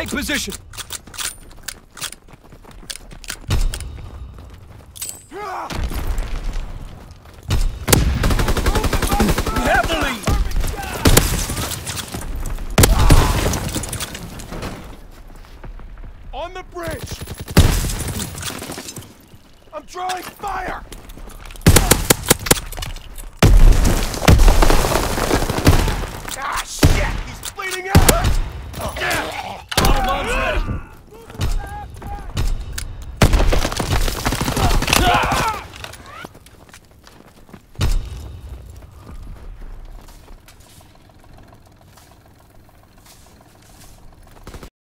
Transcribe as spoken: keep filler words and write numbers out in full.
Take position! We have the lead! On the bridge! I'm drawing fire!